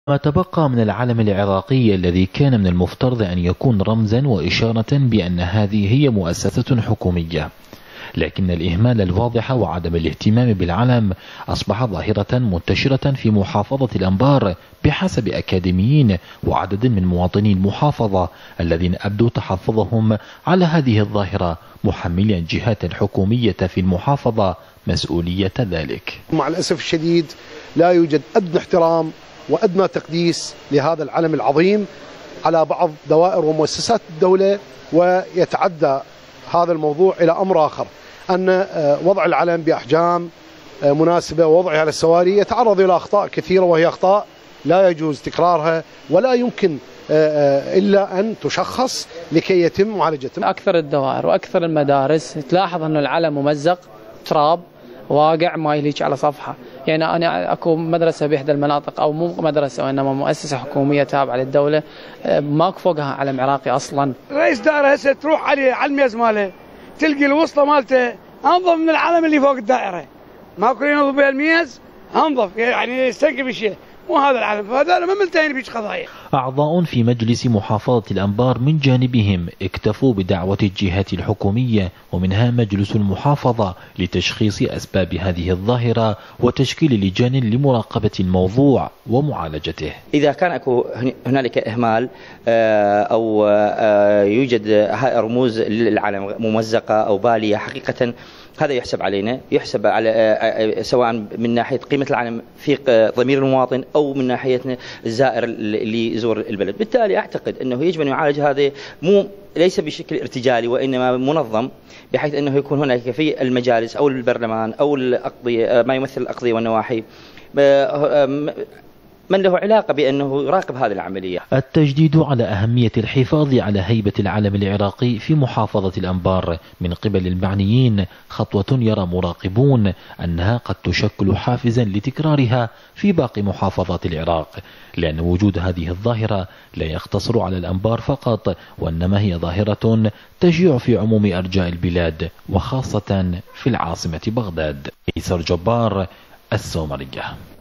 ما تبقى من العلم العراقي الذي كان من المفترض أن يكون رمزا وإشارة بأن هذه هي مؤسسة حكومية، لكن الإهمال الواضح وعدم الاهتمام بالعلم أصبح ظاهرة منتشرة في محافظة الأنبار بحسب أكاديميين وعدد من مواطني المحافظة الذين أبدوا تحفظهم على هذه الظاهرة، محملا الجهات الحكومية في المحافظة مسؤولية ذلك. مع الأسف الشديد لا يوجد أدنى احترام وأدنى تقديس لهذا العلم العظيم على بعض دوائر ومؤسسات الدولة، ويتعدى هذا الموضوع إلى أمر آخر، أن وضع العلم بأحجام مناسبة ووضعه على السواري يتعرض إلى أخطاء كثيرة، وهي أخطاء لا يجوز تكرارها ولا يمكن إلا أن تشخص لكي يتم معالجتها. أكثر الدوائر وأكثر المدارس تلاحظ أن العلم ممزق تراب واقع ما يليق على صفحة. يعني أنا أكو مدرسة بإحدى المناطق، أو مو مدرسة وإنما مؤسسة حكومية تابعة للدولة، ماكو فوقها علم عراقي أصلا. رئيس دائرة هسه تروح على الميز ماله تلقي الوسطى مالته أنظف من العلم اللي فوق الدائرة، ماكو ينظف بها الميز أنظف، يعني يستنكف الشيء، مو هذا العلم، فهذا ما ملتهين بيش قضايا. أعضاء في مجلس محافظة الأنبار من جانبهم اكتفوا بدعوة الجهات الحكومية ومنها مجلس المحافظة لتشخيص أسباب هذه الظاهرة وتشكيل لجان لمراقبة الموضوع ومعالجته. إذا كان هنالك إهمال أو يوجد رموز للعلم ممزقة أو بالية، حقيقة هذا يحسب علينا، يحسب على سواء من ناحية قيمة العلم في ضمير المواطن أو من ناحية الزائر اللي يزور البلد. بالتالي أعتقد أنه يجب أن يعالج هذا ليس بشكل ارتجالي وإنما منظم، بحيث أنه يكون هناك في المجالس أو البرلمان أو الأقضية ما يمثل الأقضية والنواحي من له علاقة بأنه يراقب هذه العملية. التجديد على أهمية الحفاظ على هيبة العلم العراقي في محافظة الأنبار من قبل المعنيين خطوة يرى مراقبون أنها قد تشكل حافزا لتكرارها في باقي محافظات العراق، لأن وجود هذه الظاهرة لا يقتصر على الأنبار فقط، وإنما هي ظاهرة تشيع في عموم أرجاء البلاد وخاصة في العاصمة بغداد. إيسر جبار، السومرية.